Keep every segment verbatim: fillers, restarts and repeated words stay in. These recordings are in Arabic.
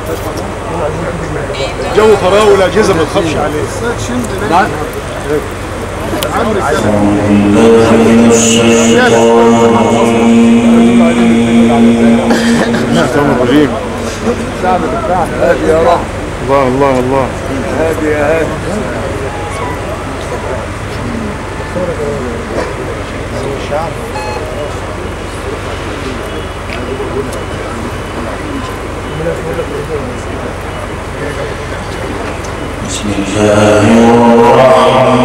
جو فراغ والاجهزه ما تخافش عليه. لا الله الله الله هادي يا هادي. بسم الله الرحمن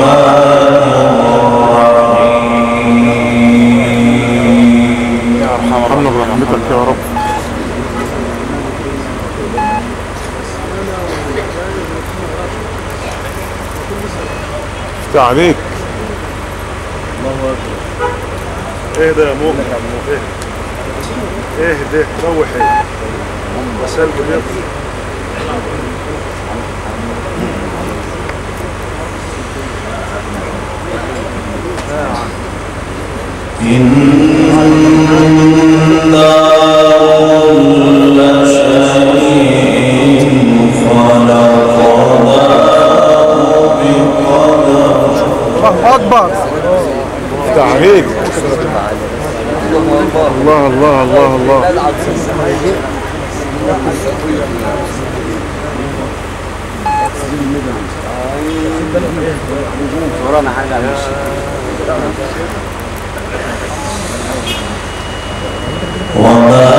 الرحيم. يا ارحمنا برحمتك يا رب. افتح عليك. الله اكبر. ايه ده يا مؤمن؟ ايه ايه ده؟ روح ايه؟ مسال بنيط. إنا كل شيء خلقناه بقدر. الله أكبر. افتح عليك. الله الله الله الله. ورانا حاجة على الوش. وما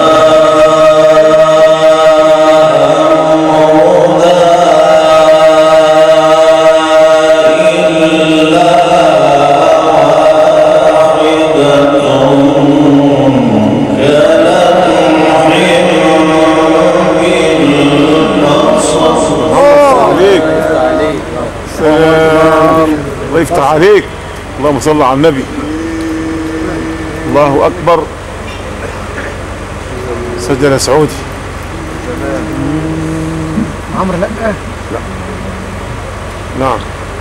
الله يفتح عليك. اللهم صل على النبي. الله أكبر. سجل يا سعودي. عمرو لا لا نعم.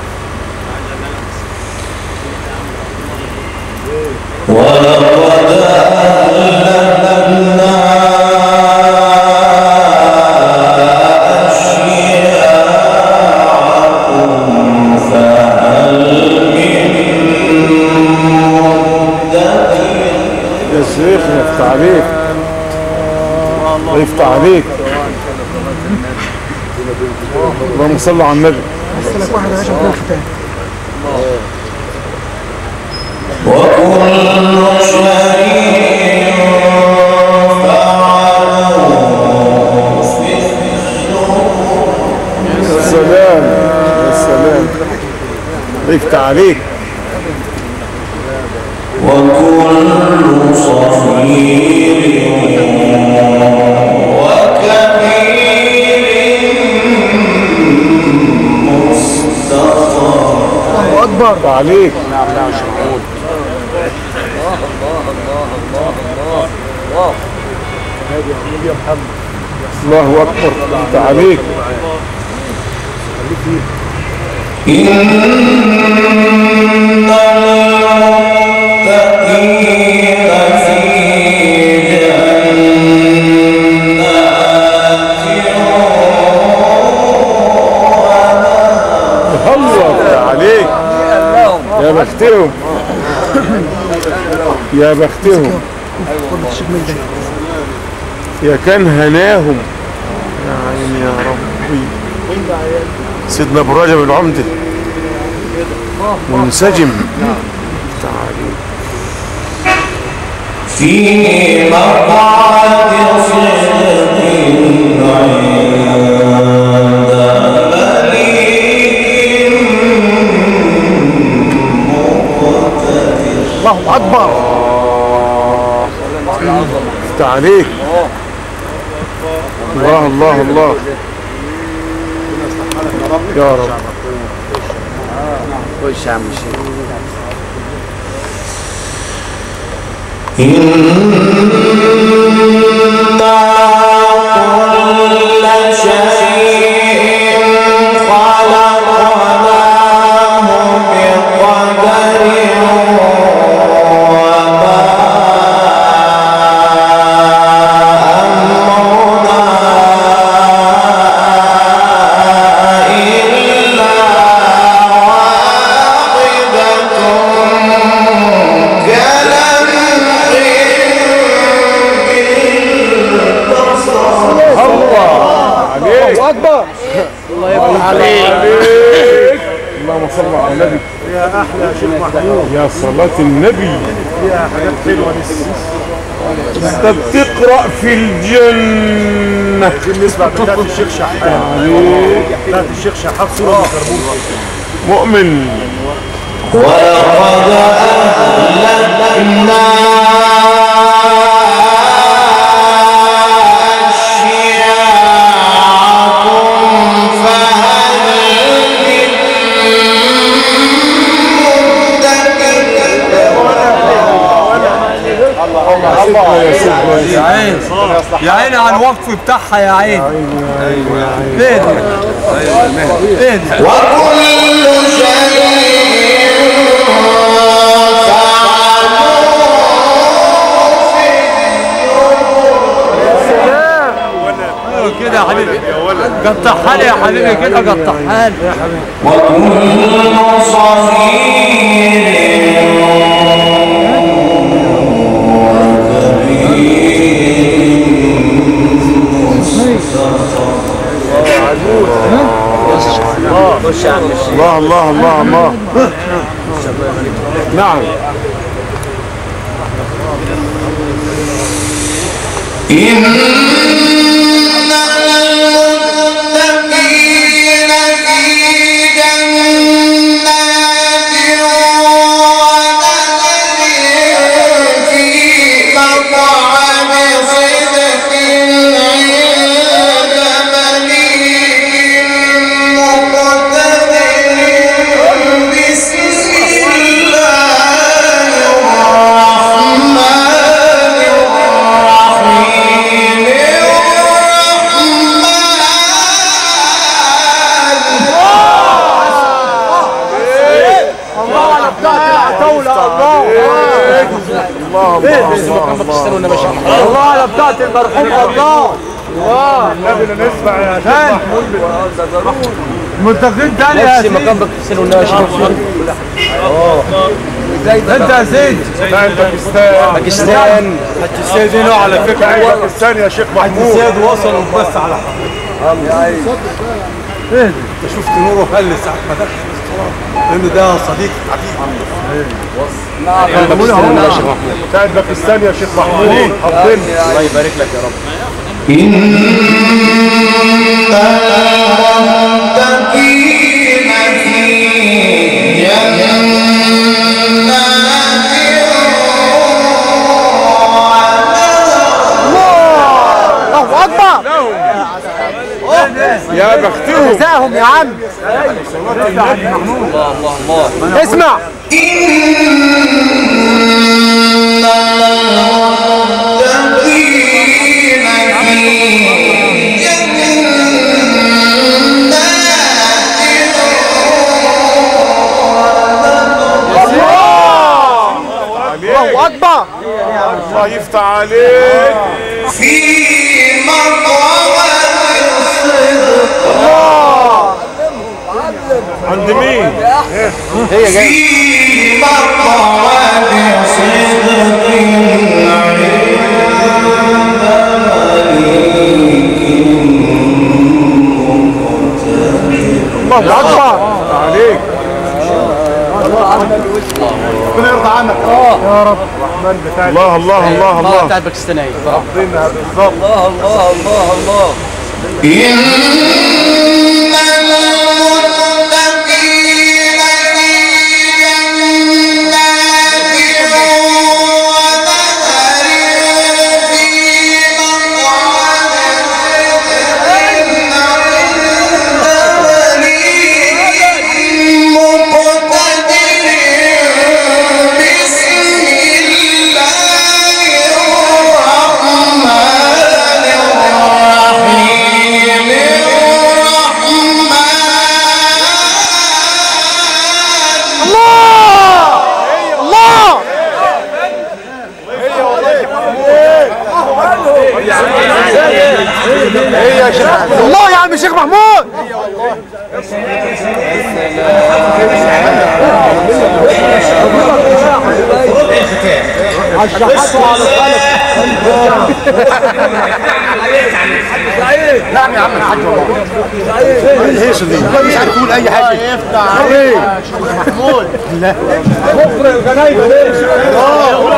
ولقد أهلكنا أشياءكم فهل من مدكر. يا شيخ يفتح عليك. الله يفتح عليك. اللهم صل على النبي. لك واحد عشان كل الختام. وكل شيء فعلوه في الزبر. يا سلام يا سلام. الله يفتح عليك. وكل صغير وكبير مستطر. الله أكبر. يفتح عليك. نعم نعم شمعون. الله الله الله الله الله الله. هادي يا حبيبي يا محمد. الله أكبر. يفتح عليك. إن المتقين في جنات ونهر. الله يفتح عليك. يا بختهم يا بختهم. يا كان هناهم. يا عيني يا ربي. سيدنا ابو رجب العمدة منسجم. تعالي في مقعد صدق عند مليك مقتدر. الله أكبر. افتح عليك. الله الله الله يا رب. خش يا عم الشيخ. إنا كل شيء خلقناه بقدر وما أمرنا الله اكبر. الله يفتح عليك. اللهم صل على النبي. يا احلى يا شيخ محمود. يا صلاة النبي. فيها حاجات حلوه لسه. انت بتقرأ في الجنة. عايزين نسمع بتاعت الشيخ شحات. بتاعت الشيخ شحات صورة الكربون. مؤمن. ولقد أهلكنا يا عين يا عين على الوقف بتاعها يا عين. فين فين وكل شيء كده يا حبيبي. قطعها لي يا حبيبي كده، قطعها لي يا حبيبي. وكل صغير خش يا عم الشيخ. الله الله الله الله. نعم. إن الله على بتاعت المرحوم. الله الله النبي نسمع يا شيخ محمود. منتظرين تاني يا سيدي. مكان باكستان والنبي شيخ محمود. انت يا سيدي. لا انت باكستان. باكستان باكستان دي نوع على فكره. لا باكستان يا شيخ محمود. السيد وصلوا بس على حق. الله يعين. ايه انت شفت نوره فل ساعه ما دخل لان ده صديق حبيبي. بتاعت باكستان يا شيخ محمود. حافظين. الله يبارك لك يا رب. إن المتقين في الله اكبر. يا بختهم. جزاهم يا عم. الله الله الله. اسمع. الله اكبر. الله يفتح عليك. في مقام الله. عند مين؟ هي جايه. في مقام صدق الله اكبر عليك. ربنا يرضى عنك يا رب. الرحمن بتاعك. الله الله الله الله. بتاعت باكستانيه. ربنا بالظبط. الله الله الله الله. الله يا عم الشيخ محمود. على الشحات وعلى القلب. نعم يا عم الحاج والله. ايه الهيصه دي؟ مش عارف يقول اي حاجه. يفتح عليك محمود. لا بكره الجنايب ليه؟ اه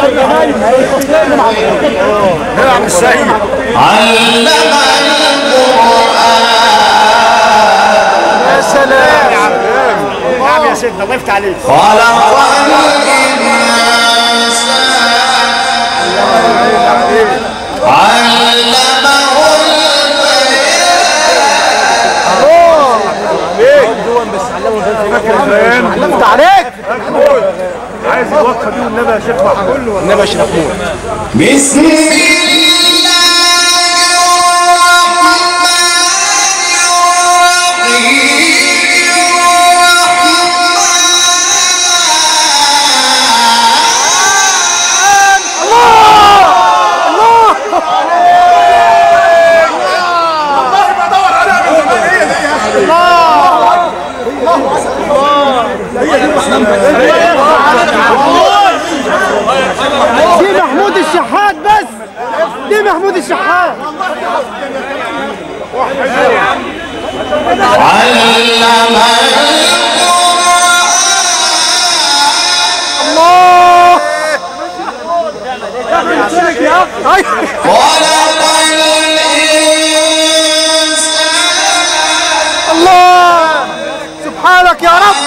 يا عم السيد علم القرآن. يا سلام. نعم يا سيدنا الله يفتح عليك. خلق الإنسان علمه البيان. علمت عليك. عايز الوقفه دي والنبي يا شيخ محمود. النبي يا شيخ محمود. بسم الله دي محمود الشحات بس. دي محمود الشحات. علم الله. خلق الإنسان. الله سبحانك يا رب.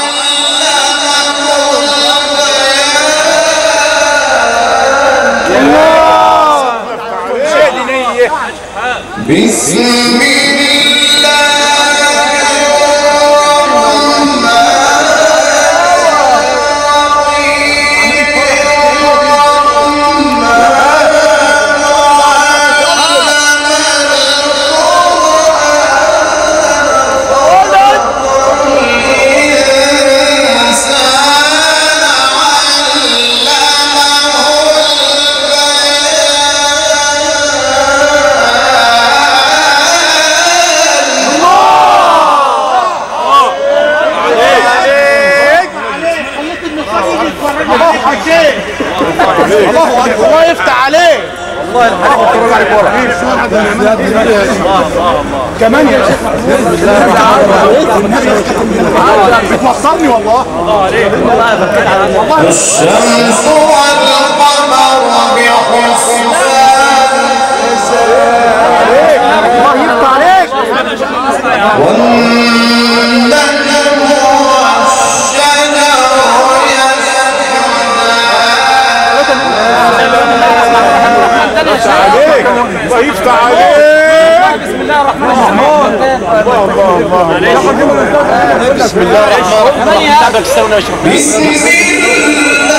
بسم الله الرحمن الله يفتح عليك. والله الحاج بتفرج عليك ورا. كمان يا شيخ بتوصلني والله. الشمس والقمر بحسبان. الله يفتح عليك. والنجم والشجر عليك. الله يفتح عليك. بسم الله الرحمن الرحيم. الله الله الله. بسم الله الرحمن الرحيم. بسم الله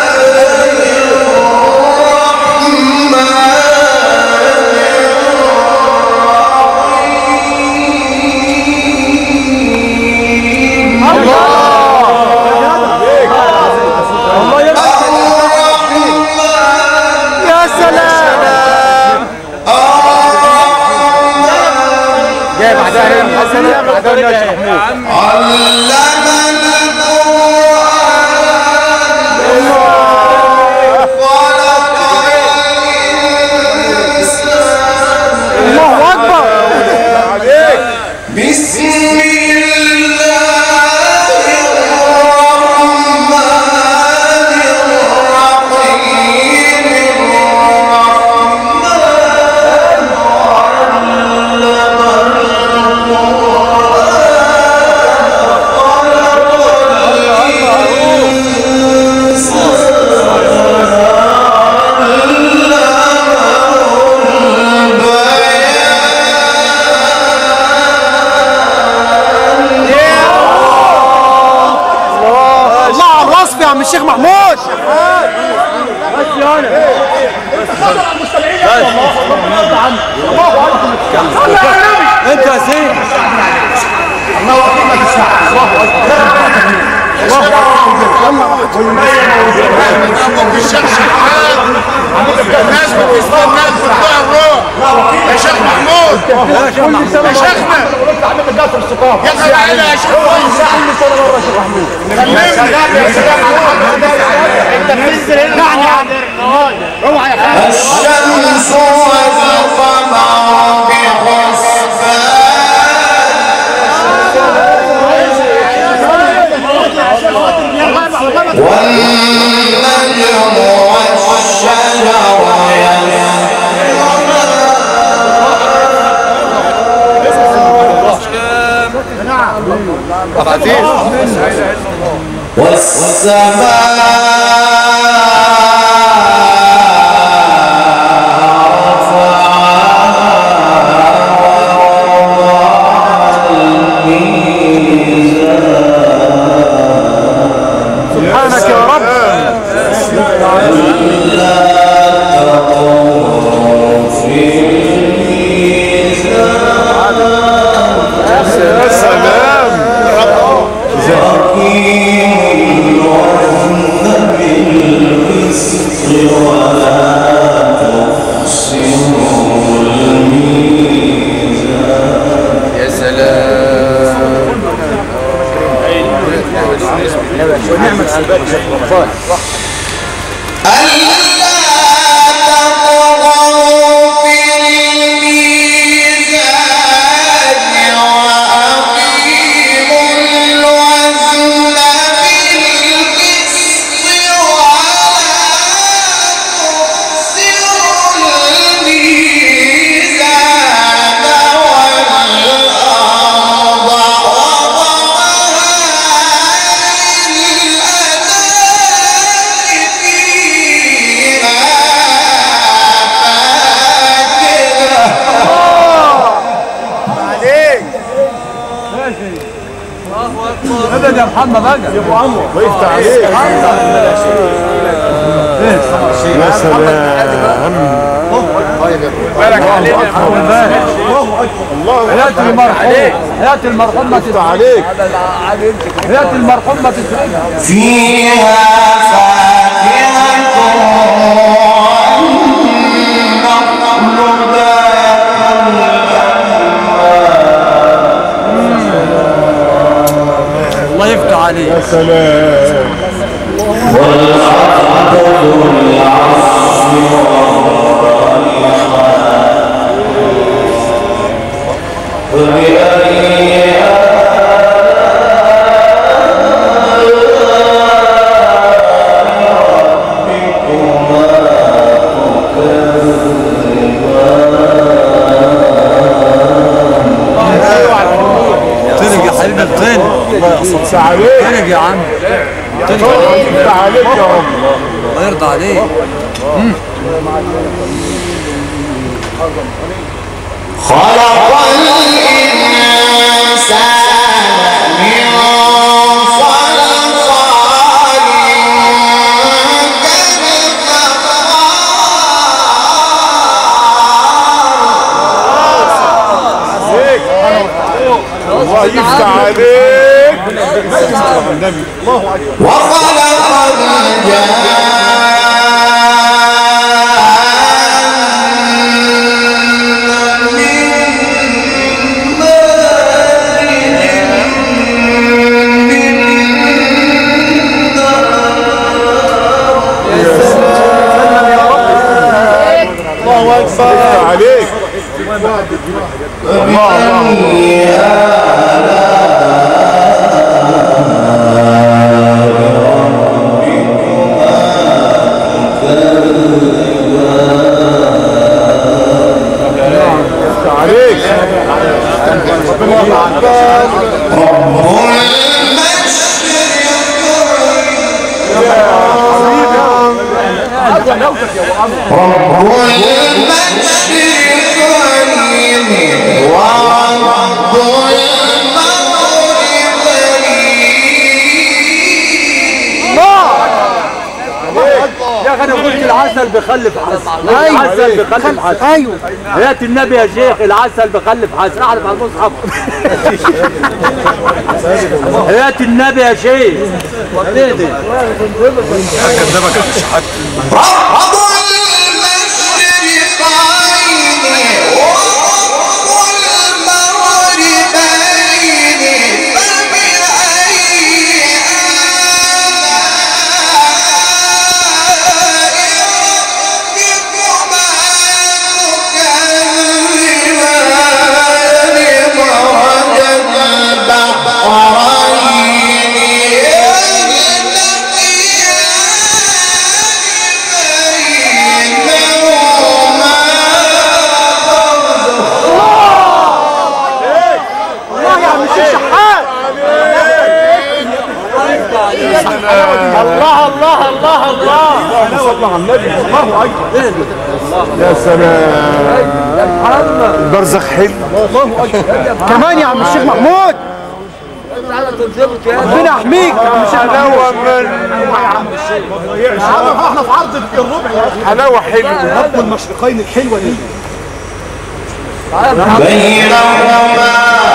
يا عم الشيخ محمود. انت يا سيدي الله اكبر. ما تسمع. الله اكبر. الله اكبر. الشيخ شحات. الناس بتسمع الناس بتطلع الروح. يا شيخ محمود. يا شيخنا. يا خلعنا يا شيخ محمود. كلمني. يا سلام يا سلام على انت بتنزل هنا يعني اوعى يا خالد. الشمس والقمر بحسبان. سبحانك يا رب. يا سلام. يا سلام. ونعمة الباقي شيخ رمضان. ابدا يا محمد بقى يا ابو عمرو وقفت عليك. يا سلام. بارك علينا يا محمد. الله حياة المرحوم حياة المرحوم ما وقفت عليك. حياة المرحوم ما تترجع فيها فاكهة الله يفتح عليك. يا سلام. طلق يا حبيبي الطين. وقفت عليك. طلق يا عم. وقفت عليك يا رب. الله يرضى عليك. خلق الإنسان من صلصال الله يفتح عليك. النبي الله اكبر. وخلق الله اكبر عليك. الله عليك. رب المشرقين ورب المغربين. يا اخي انا قلت العسل بخلف عسل. العسل بخلف عسل. ايوه حياة النبي يا شيخ العسل بخلف عسل. اعرف على المصحف. حياة النبي يا شيخ. وديتي رب المشرقين ورب المغربين فبأي آلاء والله على النبي الله اكبر. يا سلام البرزخ حلو. الله اكبر كمان يا عم الشيخ محمود. ربنا يحميك يا عم الشيخ. حلاوه من احنا في عرض الربع. حلاوه حلوه. رب المشرقين الحلوه دي. بينهما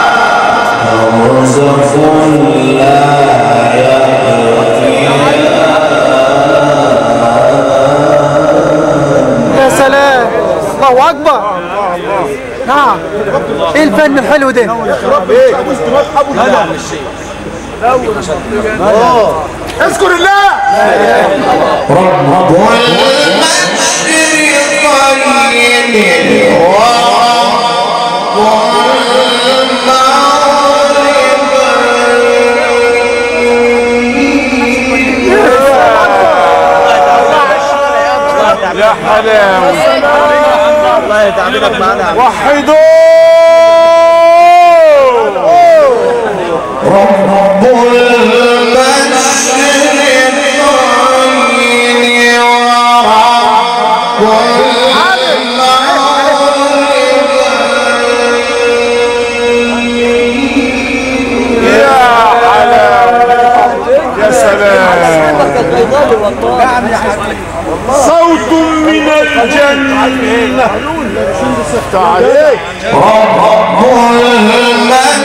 برزخ لا يبغيان. يا سلام الله اكبر. نعم ايه الفن الحلو ده؟ اذكر الله. رب المشرقين يا حلاوة الله يتعبك معنا. وحدوا رب المشرقين صوت من الجنة. تعالي رب المشرقين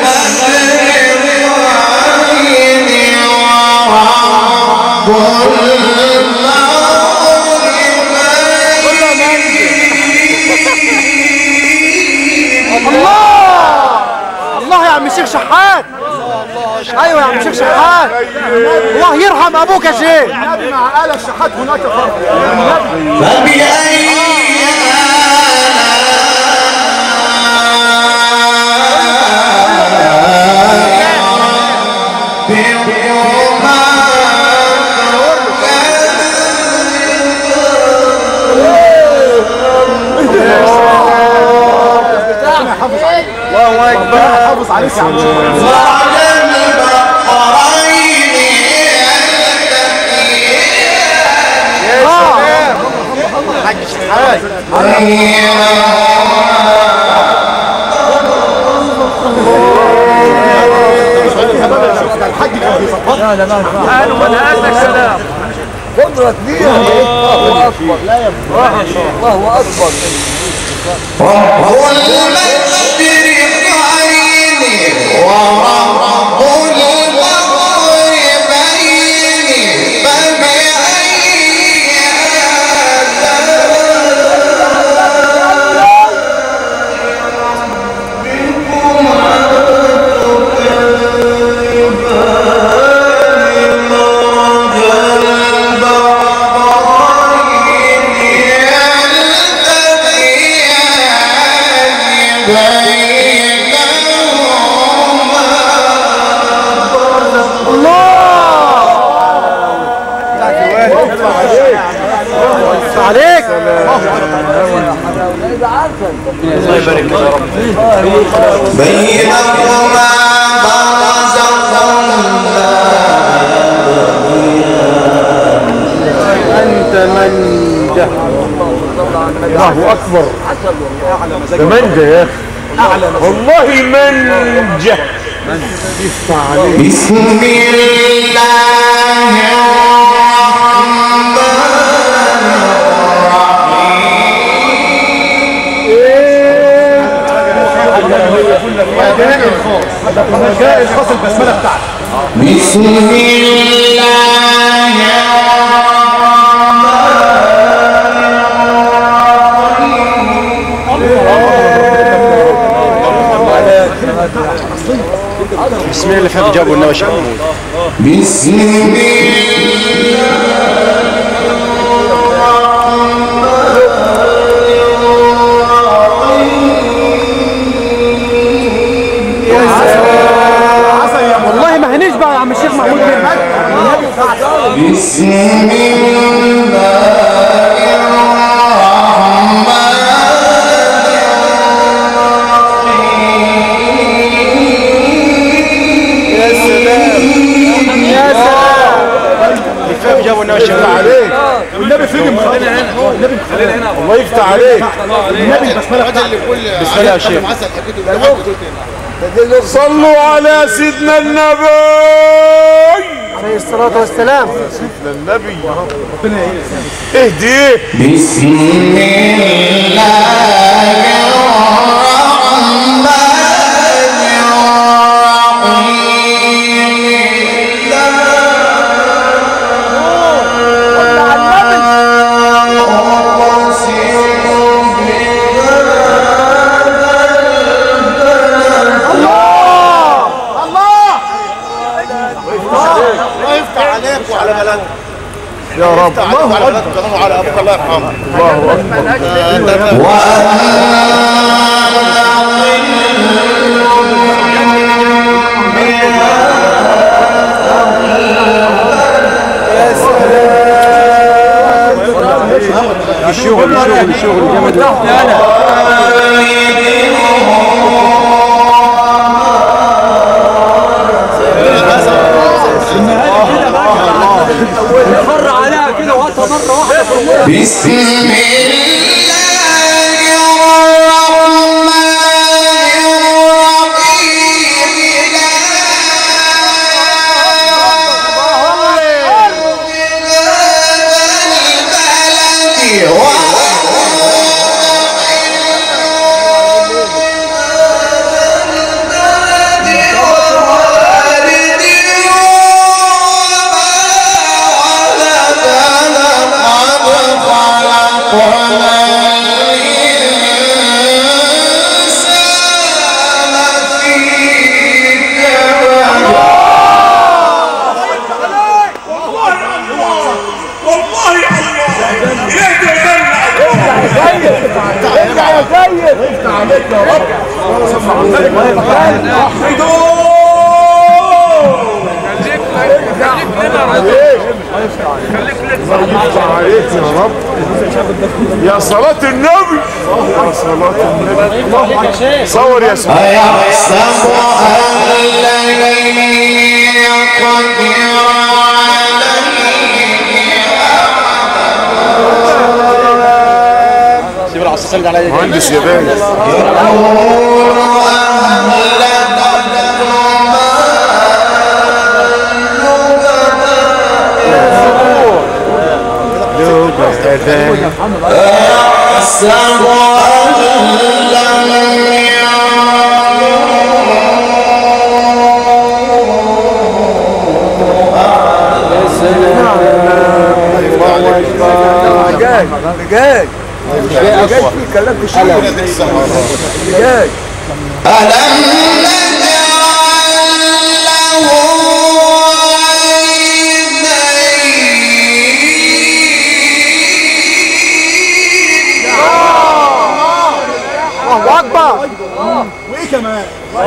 ورب الله الله يا عم الشيخ شحات. ايوه يا عم الشيخ شحات. الله يرحم ابوك يا شيخ. النبي مع آل الشحات هناك فرق. فبأي الله اكبر. حافظ عليك يا عم. حاج شحات. الحاج كان بيظبط. لا لا لا قالوا ولا قال لك سلام. قدرة كبيرة. الله اكبر. لا يا الله اكبر. رب المشرقين ورب المغربين فبأي عليك. الله يبارك لك يا رب. بينهما برزخ انت من جه. الله اكبر. ده منجه يا اخي. والله منجه. بسم الله ده الخاص البسمله بتاعتك. بسم الله بسم الله اللي فات جابوا النبي شيخ محمود. بسم الله والله ما هنشبع يا عم الشيخ محمود منك. بسم الله جابوا النبي شغال عليك. والنبي فين عليك. النبي البسمله اللي كل بسم الله يا شيخ. صلوا على سيدنا النبي عليه الصلاة والسلام. سيدنا النبي ربنا اهديه. بسم الله الرحمن يا رب. الله اكبر. على ابوك الله يرحمه. الله اكبر. يا سلام. الشغل الشغل الشغل جامد. مر عليها كده وقتها مره واحده. بسم يا صلاة النبي. يا صلاة النبي. صور يا سيدي. أيحسب أن لن يقدر عليه. سيب العصا سند عليا. مهندس يا باشا. أيحسب أن لن جاي جاي جاي جاي في كلام في شيء جاي. ألم نجعل له الله اكبر. وايه كمان؟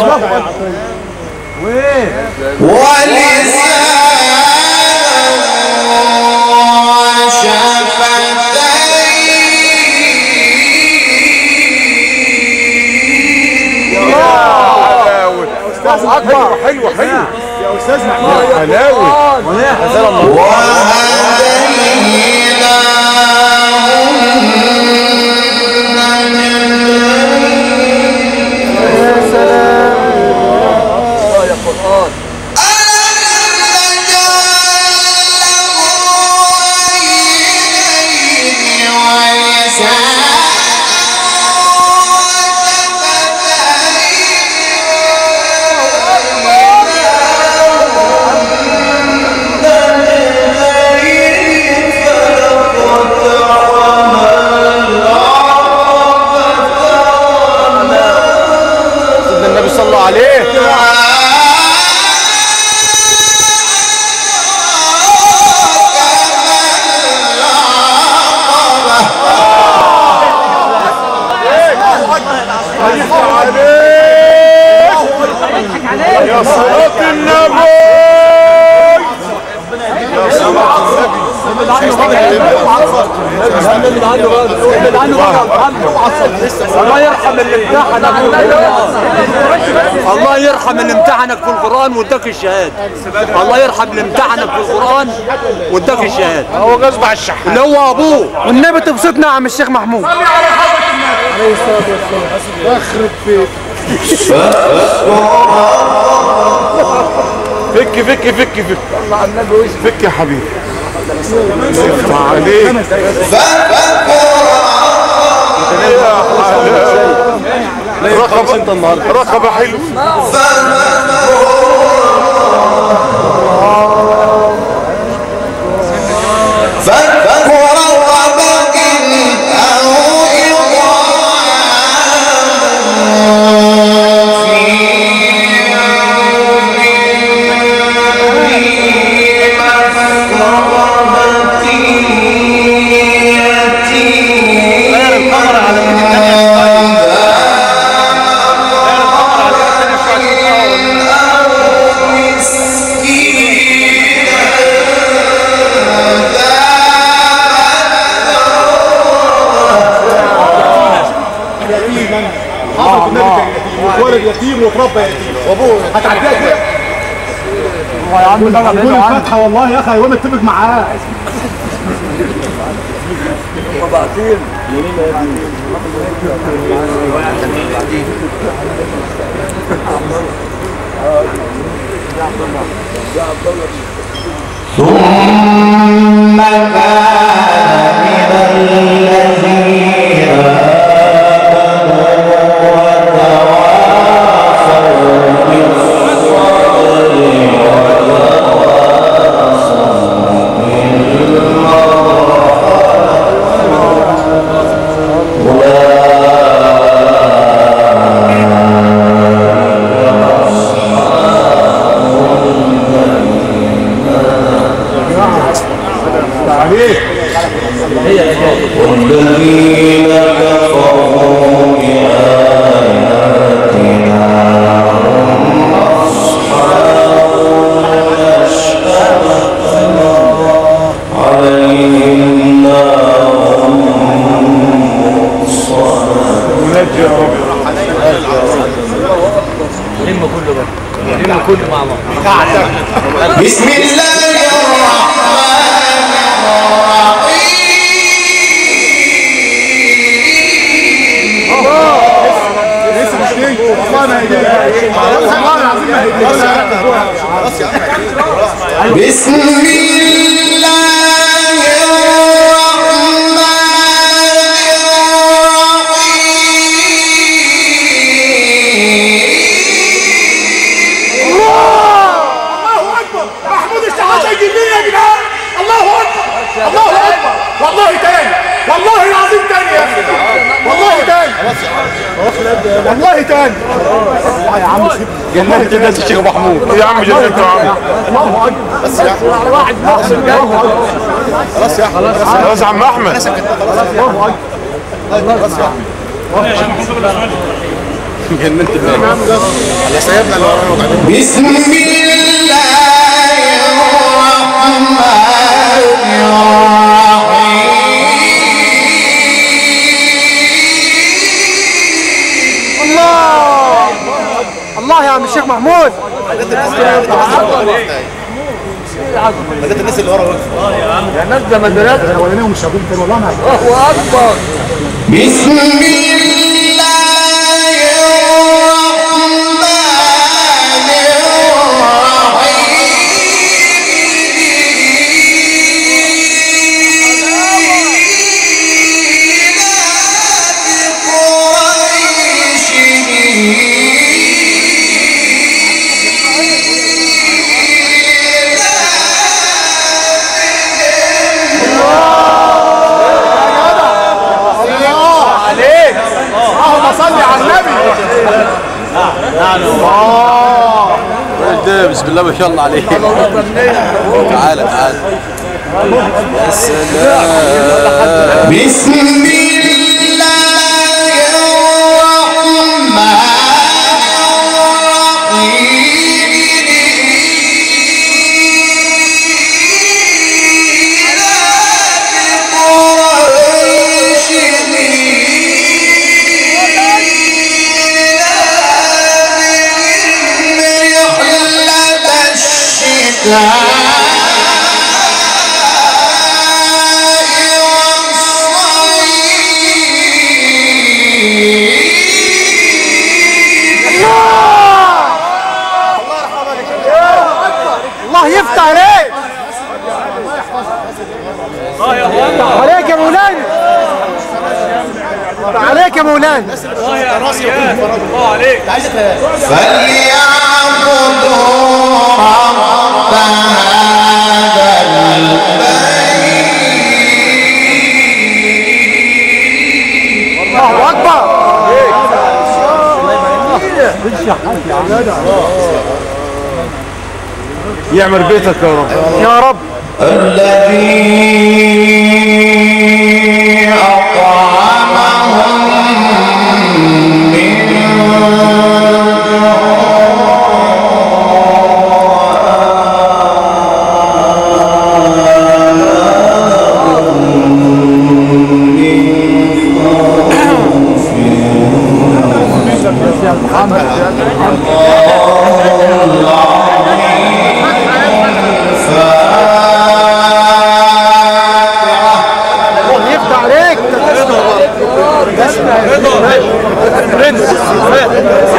ولسانا وشفتين. استاذ اكبر. حلوه حلوه يا استاذ محمود. حلاوه. يا صلاة النبي. يا صلاة الله يرحم اللي بتاعنا. الله يرحم يرحم اللي امتحنك في القرآن واداك الشهادة. الله يرحم اللي امتحنك في القرآن واداك الشهادة. هو غصب على الشحات اللي هو ابوه. والنبي تبسطنا يا عم الشيخ محمود. صلي على حضرة النبي عليه الصلاة والسلام. يخرب بيت فك فك فك فك الله على النبي وش فك يا حبيبي اسمع عليك رقبة انت النهارده رقبة حلو ولد يتيم وتربى يتيم وابوه هتعديها كده والله يا عم ده الفتحه والله يا اخي وانا اتفق معاه وبعدين ثم كان من الذين والذين كفروا بآياتنا هم أصحاب المشأمة عليهم نار مؤصدة بسم الله الرحمن الرحيم بسم الله والله تاني والله العظيم تاني يا اخي والله تاني والله تاني والله يا عم جننت الناس الشيخ محمود يا عم جننت يا عم الله اكبر بس يا واحد خلاص يا خلاص خلاص يا عم احمد الله اكبر خلاص يا عم جننت على سيبنا اللي ورانا بسم الله الرحمن الرحيم الله يا عم الشيخ محمود بدات الناس اللي ورا واقفه يا عم يا ناس ده مدرسه اولانيهم مش شايفين والله ما الله اكبر بسم الله صلي على النبي الله بسم الله ما شاء الله عليك تعالى تعالى يا سلام بسم الله الرحمن الرحيم الله يفتح عليك. عليك يا مولانا، عليك يا مولانا. الله يا راسي الله عليك. فليعبدوا رب هذا البيت. الله اكبر. يعمر بيتك يا رب يا رب. الذي أطعمهم من عليك.